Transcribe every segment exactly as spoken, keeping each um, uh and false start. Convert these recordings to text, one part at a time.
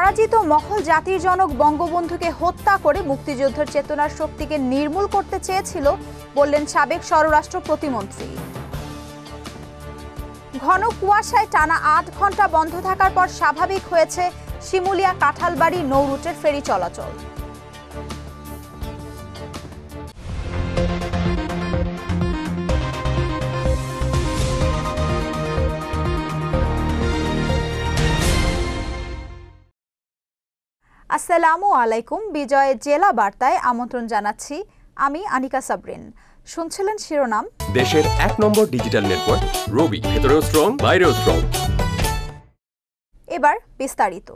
পরাজিত মহল জাতির জনক বঙ্গবন্ধুকে হত্যা করে মুক্তিযুদ্ধের চেতনার শক্তিকে নির্মূল করতে চেয়েছিল বললেন সাবেক স্বরাষ্ট্র প্রতিমন্ত্রী। ঘন কুয়াশায় টানা আট ঘন্টা বন্ধ থাকার পর স্বাভাবিক হয়েছে শিমুলিয়া কাঁঠালবাড়ি নৌ রুটের ফেরি চলাচল। আসসালামু আলাইকুম। বিজয় জেলা বার্তায় আমন্ত্রণ জানাচ্ছি, আমি আনিকা সাবরিন। শুনছিলেন শিরোনাম। দেশের এক নম্বর ডিজিটাল নেটওয়ার্ক রবি, ভেতরেও স্ট্রং বাইরেও স্ট্রং। এবার বিস্তারিত।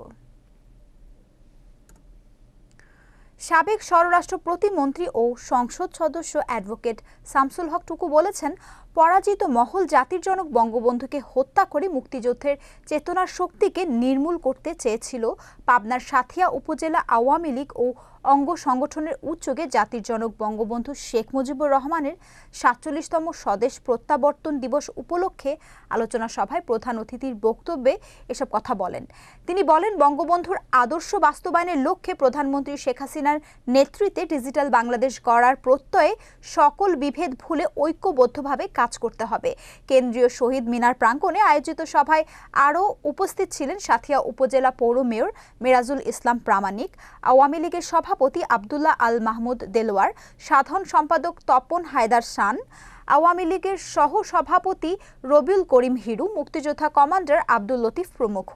সাবেক স্বরাষ্ট্র প্রতিমন্ত্রী ও সংসদ সদস্য অ্যাডভোকেট শামসুল হক টুকু বলেছেন, পরাজিত মহল জাতির জনক বঙ্গবন্ধুকে হত্যা করে মুক্তিযুদ্ধের চেতনার শক্তিকে নির্মূল করতে চেয়েছিল। পাবনার সাথিয়া উপজেলা আওয়ামী লীগ ও অঙ্গ সংগঠনের উদ্যোগে জাতির জনক বঙ্গবন্ধু শেখ মুজিবুর রহমানের সাতচল্লিশতম স্বদেশ প্রত্যাবর্তন দিবস উপলক্ষে আলোচনা সভায় প্রধান অতিথির বক্তব্যে এসব কথা বলেন। তিনি বলেন, বঙ্গবন্ধুর আদর্শ বাস্তবায়নের লক্ষ্যে প্রধানমন্ত্রী শেখ হাসিনার নেতৃত্বে ডিজিটাল বাংলাদেশ গড়ার প্রত্যয়ে সকল বিভেদ ভুলে ঐক্যবদ্ধভাবে কাজ করতে হবে। কেন্দ্রীয় শহীদ মিনার প্রাঙ্গণে আয়োজিত সভায় আরও উপস্থিত ছিলেন সাথিয়া উপজেলা পৌর মেয়র মেরাজুল ইসলাম প্রামাণিক, আওয়ামী লীগের সভাপতি আবদুল্লাহ আল মাহমুদ দেলোয়ার, সাধারণ সম্পাদক তপন হায়দার শান, আওয়ামী লীগের সহ সভাপতি রবিউল করিম হিরু, মুক্তিযোদ্ধা কমান্ডার আব্দুল লতিফ প্রমুখ।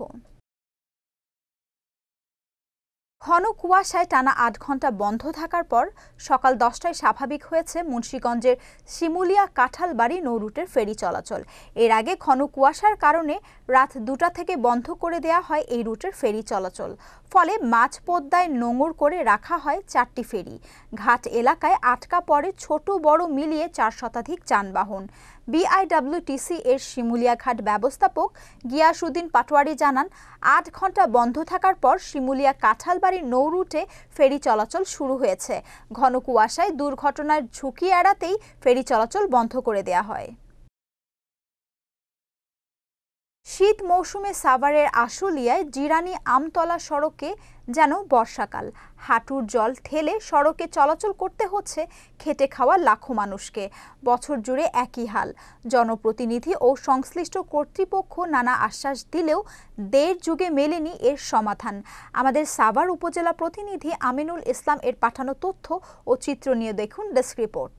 ঘন কুয়াশায় টানা আট ঘন্টা বন্ধ থাকার পর সকাল দশটায় স্বাভাবিক হয়েছে মুন্সিগঞ্জের শিমুলিয়া কাঁঠালবাড়ি নৌ রুটের ফেরি চলাচল। এর আগে ঘন কুয়াশার কারণে রাত দুটা থেকে বন্ধ করে দেয়া হয় এই রুটের ফেরি চলাচল। ফলে মাঝ পদ্মায় নোঙর করে রাখা হয় চারটি ফেরি। ঘাট এলাকায় আটকা পড়ে ছোট বড় মিলিয়ে চার শতাধিক যানবাহন। বিআইডব্লিউটিসি এর শিমুলিয়া ঘাট ব্যবস্থাপক গিয়াসউদ্দিন পাটোয়ারি জানান, আট ঘন্টা বন্ধ থাকার পর শিমুলিয়া কাঁঠালবাড়ি নৌ রুটে ফেরি চলাচল শুরু হয়েছে। ঘন কুয়াশায় দুর্ঘটনার ঝুঁকি এড়াতেই ফেরি চলাচল বন্ধ করে দেয়া হয়। শীত মৌসুমে সাভারের আশুলিয়ায় জিরানি আমতলা সড়কে যেন বর্ষাকাল। হাঁটুর জল ঠেলে সড়কে চলাচল করতে হচ্ছে খেটে খাওয়া লাখো মানুষকে। বছর জুড়ে একই হাল। জনপ্রতিনিধি ও সংশ্লিষ্ট কর্তৃপক্ষ নানা আশ্বাস দিলেও দেড় যুগে মেলেনি এর সমাধান। আমাদের সাভার উপজেলা প্রতিনিধি আমিনুল ইসলাম এর পাঠানো তথ্য ও চিত্র নিয়ে দেখুন ডেস্ক রিপোর্ট।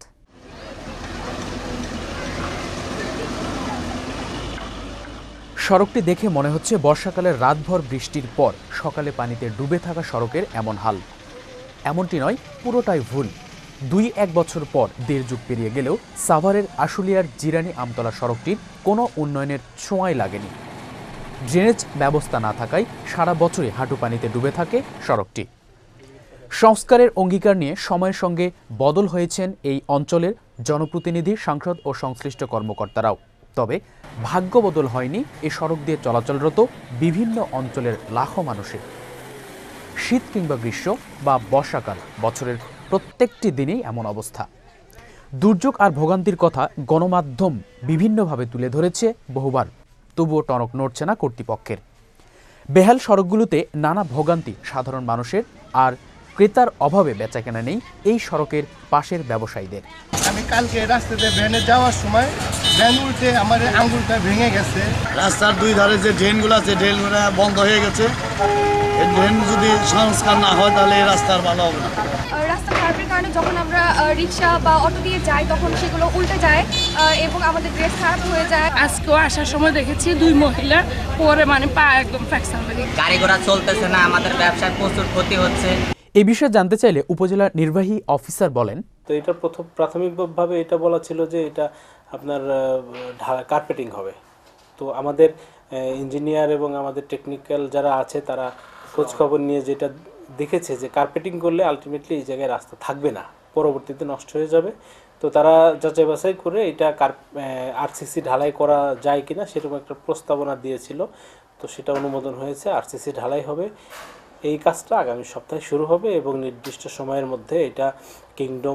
সড়কটি দেখে মনে হচ্ছে বর্ষাকালের রাতভর বৃষ্টির পর সকালে পানিতে ডুবে থাকা সড়কের এমন হাল। এমনটি নয়, পুরোটাই ভুল। দুই এক বছর পর দেড় যুগ পেরিয়ে গেলেও সাভারের আশুলিয়ার জিরানি আমতলা সড়কটির কোনো উন্নয়নের ছোঁয়াই লাগেনি। ড্রেনেজ ব্যবস্থা না থাকায় সারা বছরই হাঁটু পানিতে ডুবে থাকে সড়কটি। সংস্কারের অঙ্গীকার নিয়ে সময়ের সঙ্গে বদল হয়েছেন এই অঞ্চলের জনপ্রতিনিধি, সাংসদ ও সংশ্লিষ্ট কর্মকর্তারাও। তবে ভাগ্য বদল হয়নি এ সড়ক দিয়ে চলাচলরত বিভিন্ন অঞ্চলের লাখো মানুষের। শীত কিংবা গ্রীষ্ম বা বর্ষাকাল, বছরের প্রত্যেকটি দিনেই এমন অবস্থা। দুর্যোগ আর ভোগান্তির কথা গণমাধ্যম বিভিন্নভাবে তুলে ধরেছে বহুবার, তবুও টনক নড়ছে না কর্তৃপক্ষের। বেহাল সড়কগুলোতে নানা ভোগান্তি সাধারণ মানুষের, আর ক্রেতার অভাবে বেচাকেনা নেই এই সড়কের পাশের ব্যবসায়ীদের। আমি কালকে রাস্তাতে ভ্যানে যাওয়ার সময় ভ্যান উল্টে আমার আঙুলটা ভেঙে গেছে। রাস্তার দুই ধারে যে ড্রেনগুলো আছে, ড্রেনগুলো বন্ধ হয়ে গেছে। এই ড্রেন যদি সংস্কার না হয় তাহলে এই রাস্তার ভালো হবে না। রাস্তা খারাপের কারণে যখন আমরা রিক্সা বা অটো দিয়ে যাই তখন সেগুলো উল্টে যায় এবং আমাদের ড্রেস খারাপ হয়ে যায়। আজকেও আসার সময় দেখেছি দুই মহিলা পরে মানে পা একদম ফ্র্যাকচার হয়ে গেছে। গাড়ি ঘোড়া চলতেছে না, আমাদের ব্যবসায় প্রচুর ক্ষতি হচ্ছে। এই বিষয়ে জানতে চাইলে উপজেলা নির্বাহী অফিসার বলেন, তো এটা প্রথম প্রাথমিকভাবে এটা বলা ছিল যে এটা আপনার কার্পেটিং হবে। তো আমাদের ইঞ্জিনিয়ার এবং আমাদের টেকনিক্যাল যারা আছে তারা খোঁজখবর নিয়ে যেটা দেখেছে যে কার্পেটিং করলে আলটিমেটলি এই জায়গায় রাস্তা থাকবে না, পরবর্তীতে নষ্ট হয়ে যাবে। তো তারা যাচাই বাছাই করে এটা কার আরসিসি ঢালাই করা যায় কিনা সেরকম একটা প্রস্তাবনা দিয়েছিল। তো সেটা অনুমোদন হয়েছে, আরসিসি ঢালাই হবে। এই কাজটা আগামী সপ্তাহে শুরু হবে এবং নির্দিষ্ট সময়ের মধ্যে এটা কিংডম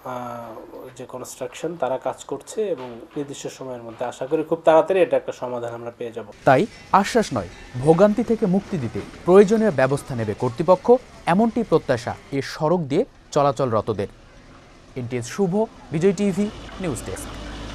যে কনস্ট্রাকশন তারা কাজ করছে এবং নির্দিষ্ট সময়ের মধ্যে আশা করি খুব তাড়াতাড়ি এটা একটা সমাধান আমরা পেয়ে যাব। তাই আশ্বাস নয়, ভোগান্তি থেকে মুক্তি দিতে প্রয়োজনীয় ব্যবস্থা নেবে কর্তৃপক্ষ, এমনটি প্রত্যাশা এ সড়ক দিয়ে চলাচলরতদের। NTS Shuvo, Bijoy TV, news desk.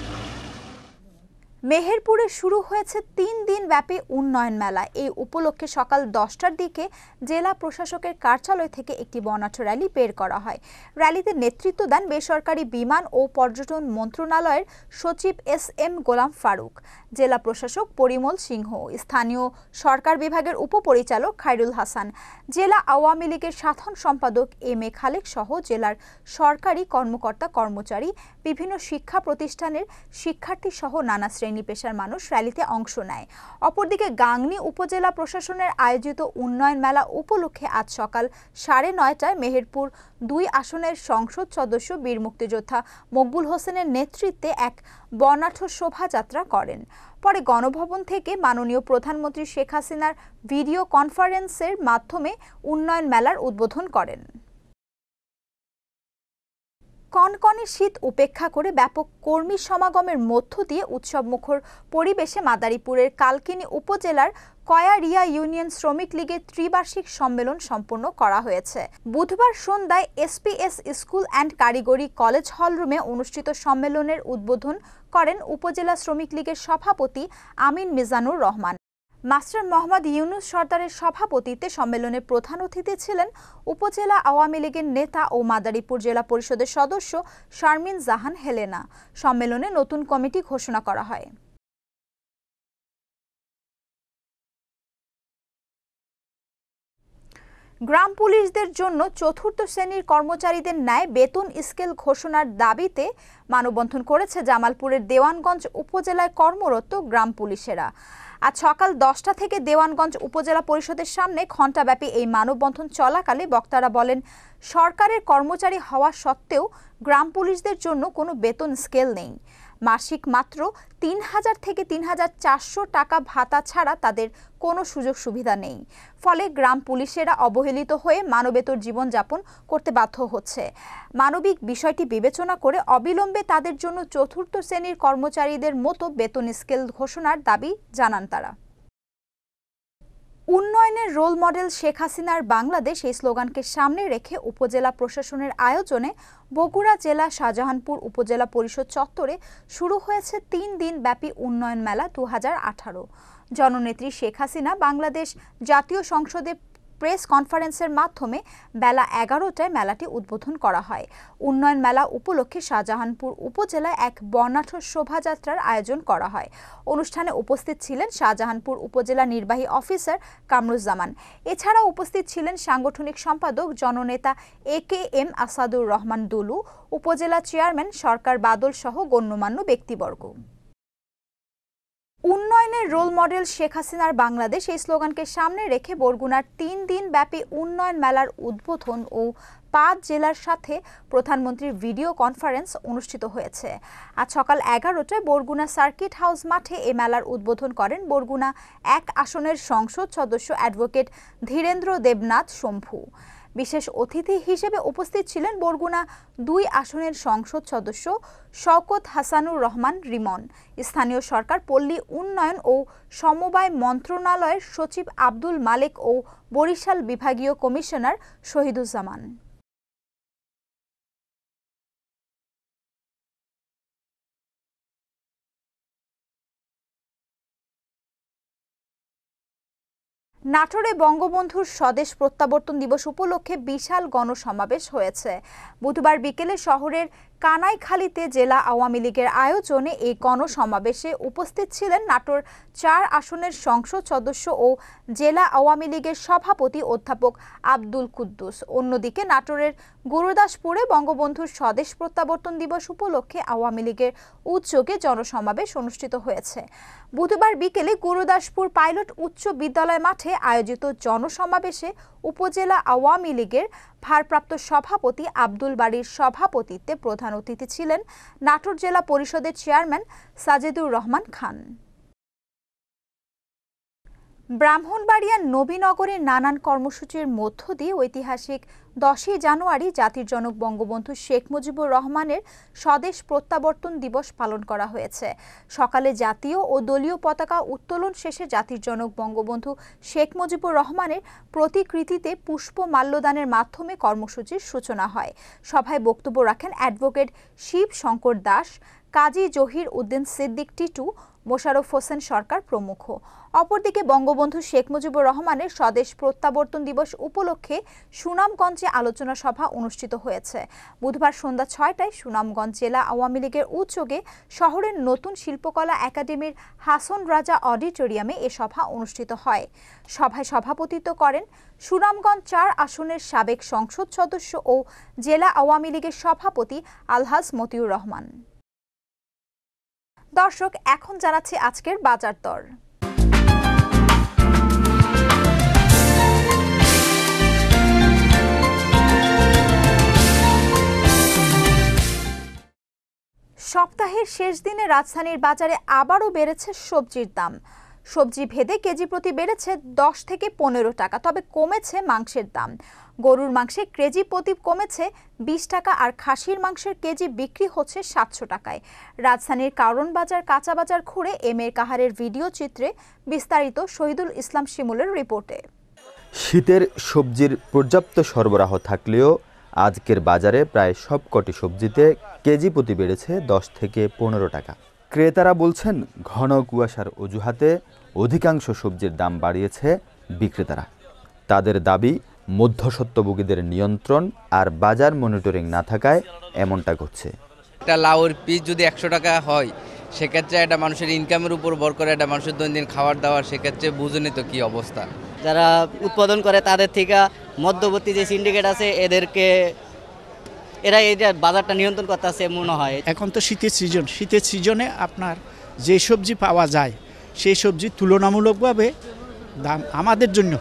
মেহেরপুরে শুরু হয়েছে তিন দিন ব্যাপী উন্নয়ন মেলা। এই উপলক্ষে সকাল দশটার দিকে জেলা প্রশাসকের কার্যালয় থেকে একটি বর্ণাঢ্য র্যালি বের করা হয়। র্যালিতে নেতৃত্ব দেন বেসরকারি বিমান ও পর্যটন মন্ত্রণালয়ের সচিব এস এম গোলাম ফারুক, জেলা প্রশাসক পরিমল সিংহ, স্থানীয় সরকার বিভাগের উপপরিচালক খায়রুল হাসান, জেলা আওয়ামী লীগের সাধারণ সম্পাদক এম এ খালেক সহ জেলার সরকারি কর্মকর্তা কর্মচারী, বিভিন্ন শিক্ষা প্রতিষ্ঠানের শিক্ষার্থী সহ নানা শ্রেণী পেশার মানুষ র্যালিতে অংশ নেয়। অপরদিকে গাংনী উপজেলা প্রশাসনের আয়োজিত উন্নয়ন মেলা উপলক্ষে আজ সকাল সাড়ে নয়টায় মেহেরপুর দুই আসনের সংসদ সদস্য বীর মুক্তিযোদ্ধা মকবুল হোসেনের নেতৃত্বে এক বর্ণাঢ্য শোভাযাত্রা করেন। পরে গণভবন থেকে মাননীয় প্রধানমন্ত্রী শেখ হাসিনার ভিডিও কনফারেন্সের মাধ্যমে উন্নয়ন মেলার উদ্বোধন করেন। কনকনে শীত উপেক্ষা করে ব্যাপক কর্মী সমাগমের মধ্য দিয়ে উৎসবমুখর পরিবেশে মাদারীপুরের কালকিনি উপজেলার কয়ারিয়া ইউনিয়ন শ্রমিক লীগের ত্রিবার্ষিক সম্মেলন সম্পন্ন করা হয়েছে। বুধবার সন্ধ্যায় এসপিএস স্কুল অ্যান্ড কারিগরি কলেজ হলরুমে অনুষ্ঠিত সম্মেলনের উদ্বোধন করেন উপজেলা শ্রমিক লীগের সভাপতি আমিন মিজানুর রহমান। মাস্টার মোহাম্মদ ইউনুস সর্দারের সভাপতিত্বে সম্মেলনে প্রধান অতিথি ছিলেন উপজেলা আওয়ামী লীগের নেতা ও মাদারীপুর জেলা পরিষদের সদস্য শারমিন জাহান হেলেনা। সম্মেলনে নতুন কমিটি ঘোষণা করা হয়। গ্রাম পুলিশদের জন্য চতুর্থ শ্রেণীর কর্মচারীদের ন্যায় বেতন স্কেল ঘোষণার দাবিতে মানববন্ধন করেছে জামালপুরের দেওয়ানগঞ্জ উপজেলায় কর্মরত গ্রাম পুলিশেরা। আজ সকাল দশটা থেকে দেওয়ানগঞ্জ উপজেলা পরিষদের সামনে ঘণ্টাব্যাপী এই মানববন্ধন চলাকালে বক্তারা বলেন, সরকারের কর্মচারী হওয়া সত্ত্বেও গ্রাম পুলিশদের জন্য কোনো বেতন স্কেল নেই। মাসিক মাত্র তিন হাজার থেকে তিন হাজার চারশো টাকা ভাতা ছাড়া তাদের কোনো সুযোগ সুবিধা নেই। ফলে গ্রাম পুলিশেরা অবহেলিত হয়ে মানবেতর জীবনযাপন করতে বাধ্য হচ্ছে। মানবিক বিষয়টি বিবেচনা করে অবিলম্বে তাদের জন্য চতুর্থ শ্রেণীর কর্মচারীদের মতো বেতন স্কেল ঘোষণার দাবি জানান তারা। উন্নয়নের রোল মডেল শেখ হাসিনার বাংলাদেশ এই স্লোগানকে সামনে রেখে উপজেলা প্রশাসনের আয়োজনে বগুড়া জেলা শাহজাহানপুর উপজেলা পরিষদ চত্বরে শুরু হয়েছে তিন দিন ব্যাপী উন্নয়ন মেলা দু হাজার আঠারো। জননেত্রী শেখ হাসিনা বাংলাদেশ জাতীয় সংসদে প্রেস কনফারেন্সের মাধ্যমে বেলা এগারোটায় মেলাটি উদ্বোধন করা হয়। উন্নয়ন মেলা উপলক্ষে শাহজাহানপুর উপজেলায় এক বর্ণাঢ্য শোভাযাত্রার আয়োজন করা হয়। অনুষ্ঠানে উপস্থিত ছিলেন শাহজাহানপুর উপজেলা নির্বাহী অফিসার কামরুজ্জামান। এছাড়া উপস্থিত ছিলেন সাংগঠনিক সম্পাদক জননেতা A K M Asadur Rahman Dulu, উপজেলা চেয়ারম্যান সরকার বাদল সহ গণ্যমান্য ব্যক্তিবর্গ। উন্নয়নের রোল মডেল শেখ হাসিনার বাংলাদেশ এই স্লোগানকে সামনে রেখে বরগুনার তিন দিন ব্যাপী উন্নয়ন মেলার উদ্বোধন ও পাঁচ জেলার সাথে প্রধানমন্ত্রীর ভিডিও কনফারেন্স অনুষ্ঠিত হয়েছে। আজ সকাল এগারোটায় বরগুনা সার্কিট হাউস মাঠে এ মেলার উদ্বোধন করেন বরগুনা এক আসনের সংসদ সদস্য অ্যাডভোকেট ধীরেন্দ্র দেবনাথ শম্ভু। বিশেষ অতিথি হিসেবে উপস্থিত ছিলেন বরগুনা দুই আসনের সংসদ সদস্য শওকত হাসানুর রহমান রিমন, স্থানীয় সরকার পল্লী উন্নয়ন ও সমবায় মন্ত্রণালয়ের সচিব আব্দুল মালেক ও বরিশাল বিভাগীয় কমিশনার শহীদুজ্জামান। নাটোরে বঙ্গবন্ধুর স্বদেশ প্রত্যাবর্তন দিবস উপলক্ষে বিশাল গণসমাবেশ হয়েছে। বুধবার বিকেলে শহরের কানাইখালীতে জেলা আওয়ামী লীগের আয়োজনে এই গণসমাবেশে উপস্থিত ছিলেন নাটোর চার আসনের সংসদ সদস্য ও জেলা আওয়ামী লীগের সভাপতি অধ্যাপক আব্দুল কুদ্দুস। অন্যদিকে নাটোরের গুরুদাসপুরে বঙ্গবন্ধুর স্বদেশ প্রত্যাবর্তন দিবস উপলক্ষে আওয়ামী লীগের উদ্যোগে জনসমাবেশ অনুষ্ঠিত হয়েছে। বুধবার বিকেলে গুরুদাসপুর পাইলট উচ্চ বিদ্যালয় মাঠে আয়োজিত জনসমাবেশে উপজেলা আওয়ামী লীগের ভারপ্রাপ্ত সভাপতি আব্দুল বাড়ির সভাপতিত্বে প্রধান অতিথি ছিলেন নাটোর জেলা পরিষদের চেয়ারম্যান সাজেদুর রহমান খান। ব্রাহ্মণবাড়িয়ার নবীনগরের নানান কর্মসূচির মধ্য দিয়ে ঐতিহাসিক দশই জানুয়ারি জাতির জনক বঙ্গবন্ধু শেখ মুজিবুর রহমানের স্বদেশ প্রত্যাবর্তন দিবস পালন করা হয়েছে। সকালে জাতীয় ও দলীয় পতাকা উত্তোলন শেষে জাতির জনক বঙ্গবন্ধু শেখ মুজিবুর রহমানের প্রতিকৃতিতে পুষ্প মাল্যদানের মাধ্যমে কর্মসূচির সূচনা হয়। সভায় বক্তব্য রাখেন অ্যাডভোকেট শিব শঙ্কর দাস, কাজী জহির উদ্দিন সিদ্দিক টিটু, মোশাররফ হোসেন সরকার প্রমুখ। অপরদিকে বঙ্গবন্ধু শেখ মুজিবুর রহমানের স্বদেশ প্রত্যাবর্তন দিবস উপলক্ষে সুনামগঞ্জে আলোচনা সভা অনুষ্ঠিত হয়েছে। বুধবার সন্ধ্যা ছয়টায় সুনামগঞ্জ জেলা আওয়ামী লীগের উদ্যোগে শহরের নতুন শিল্পকলা একাডেমির হাসন রাজা অডিটোরিয়ামে এ সভা অনুষ্ঠিত হয়। সভায় সভাপতিত্ব করেন সুনামগঞ্জ চার আসনের সাবেক সংসদ সদস্য ও জেলা আওয়ামী লীগের সভাপতি আলহাজ মতিউর রহমান। দর্শক, এখন জানাচ্ছি আজকের বাজার দর। সপ্তাহের শেষ দিনে রাজধানীর বাজারে আবারও বেড়েছে সবজির দাম। সবজি ভেদে কেজি প্রতি বেড়েছে দশ থেকে পনেরো টাকা, তবে কমেছে মাংসের দাম। গরুর মাংসে কেজি প্রতি কমেছে বিশ টাকা আর খাসির মাংসের কেজি বিক্রি হচ্ছে সাতশো টাকায়। রাজধানীর কারণ বাজার কাঁচা বাজার ঘুরে এম এর কাহারের ভিডিও চিত্রে বিস্তারিত শহীদুল ইসলাম শিমুলের রিপোর্টে। শীতের সবজির পর্যাপ্ত সরবরাহ থাকলেও আজকের বাজারে প্রায় সবকটি সবজিতে কেজি প্রতি বেড়েছে দশ থেকে পনেরো টাকা। ক্রেতারা বলছেন ঘন কুয়াশার অজুহাতে অধিকাংশ সবজির দাম বাড়িয়েছে বিক্রেতারা। তাদের দাবি মধ্যস্বত্বভোগীদের নিয়ন্ত্রণ আর বাজার মনিটরিং না থাকায় এমনটা ঘটছে। একটা লাউর পিস যদি একশো টাকা হয়, সেক্ষেত্রে একটা মানুষের ইনকামের উপর ভর করে একটা মানুষের দৈনন্দিন খাবার দাবার, সেক্ষেত্রে বুঝুনি তো কী অবস্থা। যারা উৎপাদন করে তাদের থেকে মধ্যবর্তী যে সিন্ডিকেট আছে এদেরকে এরা এটা বাজারটা নিয়ন্ত্রণ করতে আছে মনে হয়। এখন তো শীতের সিজন, শীতের সিজনে আপনার যে সবজি পাওয়া যায় সেই সবজি তুলনামূলকভাবে দাম আমাদের জন্য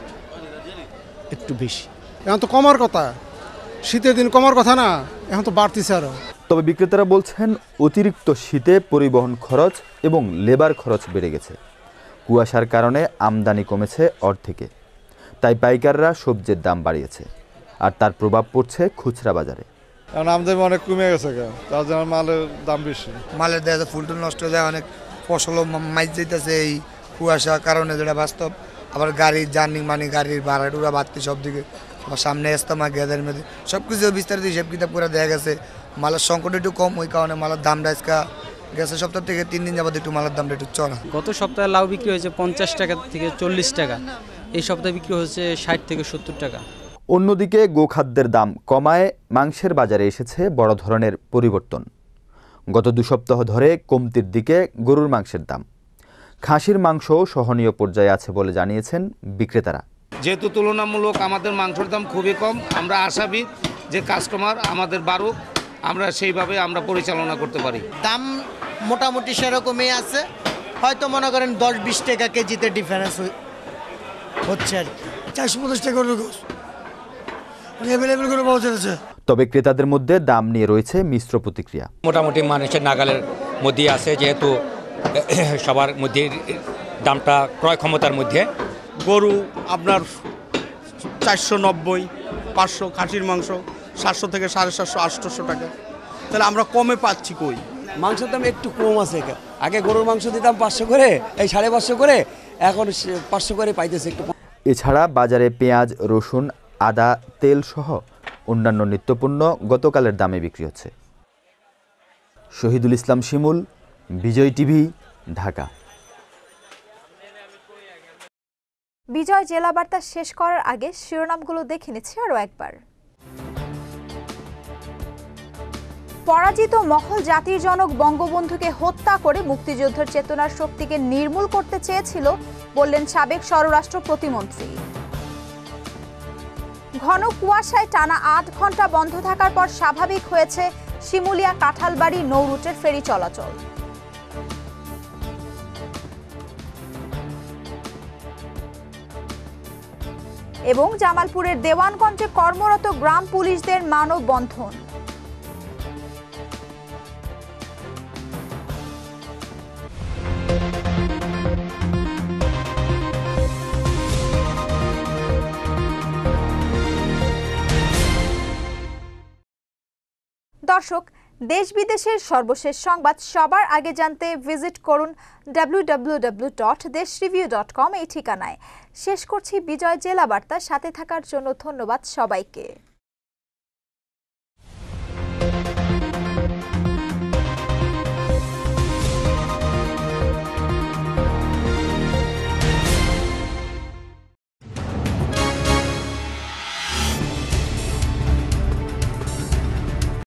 একটু বেশি। এখন তো কমার কথা, শীতের দিন কমার কথা না, এখন তো বাড়তিছে আরও। তবে বিক্রেতারা বলছেন অতিরিক্ত শীতে পরিবহন খরচ এবং লেবার খরচ বেড়ে গেছে। কুয়াশার কারণে আমদানি কমেছে অর্ধেকে, তাই পাইকাররা সবজির দাম বাড়িয়েছে আর তার প্রভাব পড়ছে খুচরা বাজারে। কারণ আমদানি অনেক কমে গেছে, তার জন্য মালের দাম বেশি। মালের দেখা যায় ফুলটুল নষ্ট হয়ে যায়, অনেক ফসলও মাইজ যেতেছে এই কুয়াশার কারণে, যেটা বাস্তব। আবার গাড়ির জার্নি মানে গাড়ির ভাড়া টুড়া বাড়তি সব দিকে, আবার সামনে ইস্তেমা গেদের মধ্যে সব কিছু বিস্তারিত হিসেব কিতাব করে দেখা গেছে মালের সংকট একটু কম, ওই কারণে মালের দামটা আজকে গেছে সপ্তাহ থেকে তিন দিন যাবত একটু মালের দামটা একটু চড়া। গত সপ্তাহে লাউ বিক্রি হয়েছে পঞ্চাশ টাকা থেকে চল্লিশ টাকা, এই সপ্তাহে বিক্রি হচ্ছে ষাট থেকে সত্তর টাকা। অন্যদিকে গোখাদ্যের দাম কমায় মাংসের বাজারে এসেছে বড় ধরনের পরিবর্তন। গত দু সপ্তাহ ধরে কমতির দিকে গরুর মাংসের দাম। খাসির মাংসও সহনীয় পর্যায়ে আছে বলে জানিয়েছেন বিক্রেতারা। যেহেতু তুলনামূলক আমাদের মাংসের দাম খুবই কম, আমরা আশাবাদী যে কাস্টমার আমাদের বাড়ুক, আমরা সেইভাবে আমরা পরিচালনা করতে পারি। দাম মোটামুটি সেরকমই আছে, হয়তো মনে করেন দশ বিশ টাকা কেজিতে ডিফারেন্স হচ্ছে আর কি। চারশো পঞ্চাশ টাকা অ্যাভেলেবেল করে পাওয়া যাচ্ছে। তবে ক্রেতাদের মধ্যে দাম নিয়ে রয়েছে মিশ্র প্রতিক্রিয়া। মোটামুটি মানুষের নাগালের মধ্যে আছে, যেহেতু সবার মধ্যে দামটা ক্রয় ক্ষমতার মধ্যে। গরু আপনার চারশো নব্বই, পাঁচশো, খাসির মাংস সাতশো থেকে সাড়ে সাতশো আটশোশো টাকা, তাহলে আমরা কমে পাচ্ছি কই। মাংসের দাম একটু কম আছে, আগে গরুর মাংস দিতাম পাঁচশো করে, এই সাড়ে পাঁচশো করে, এখন পাঁচশো করে পাইতেছে একটু। এছাড়া বাজারে পেঁয়াজ, রসুন, আদা, তেল সহ অন্যান্য নিত্যপণ্য গতকালের দামে বিক্রি হচ্ছে। শহীদুল ইসলাম শিমুল, বিজয় টিভি, ঢাকা। বিজয় জেলা বার্তা শেষ করার আগে শিরোনামগুলো দেখে নিচ্ছি আরও একবার। পরাজিত মহল জাতির জনক বঙ্গবন্ধুকে হত্যা করে মুক্তিযুদ্ধের চেতনার শক্তিকে নির্মূল করতে চেয়েছিল বললেন সাবেক স্বরাষ্ট্র প্রতিমন্ত্রী। ঘন কুয়াশায় টানা আট ঘন্টা বন্ধ থাকার পর স্বাভাবিক হয়েছে শিমুলিয়া কাঁঠালবাড়ি নৌ রুটের ফেরি চলাচল। এবং জামালপুরের দেওয়ানগঞ্জে কর্মরত গ্রাম পুলিশদের মানববন্ধন। দর্শক, দেশ বিদেশের সর্বশেষ সংবাদ সবার আগে জানতে ভিজিট করুন W W W dot Desh review dot com এই ঠিকানায়। শেষ করছি বিজয় জেলা বার্তা। সাথে থাকার জন্য ধন্যবাদ সবাইকে।